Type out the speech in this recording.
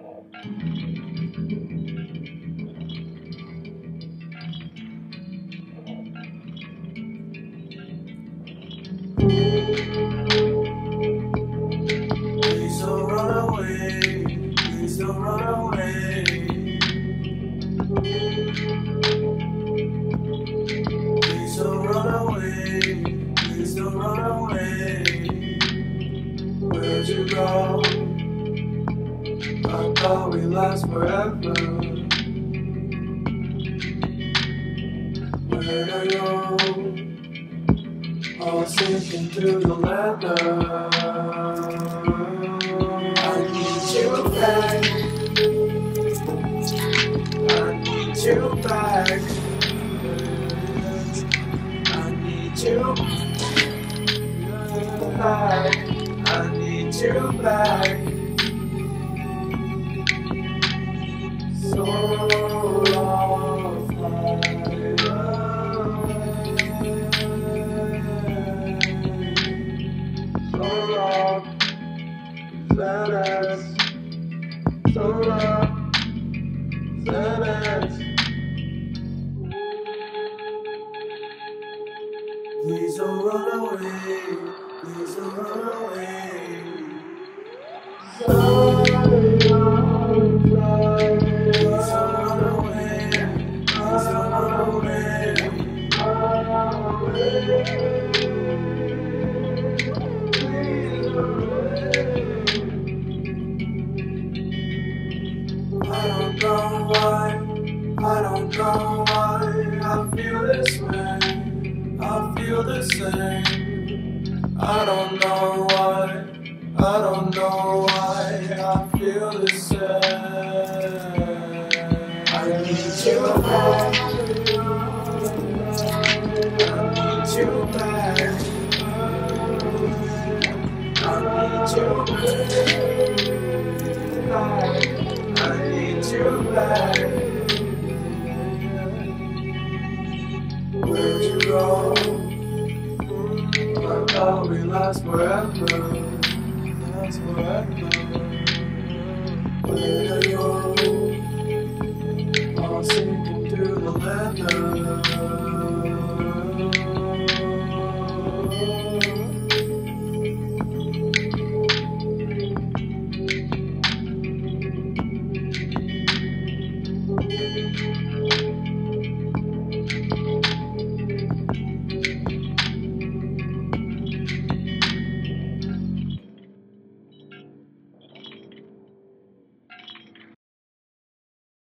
Please don't run away. Please don't run away. Please don't run away. Please don't run away. Where'd you go? I thought we last forever. Where'd I go? I was sinking through the leather. I need you back. I need you back. I need you back. I need you back. So long, Xanax, so long, Xanax. Please don't run away, please don't run away. Please don't run away, please don't run away. I don't know why, I don't know why I feel this way, I feel the same. I don't know why, I don't know why I feel the same. I need you back, I need you back, I need you back. I need you back. Where'd you go? I thought we last forever. Last forever. Where'd I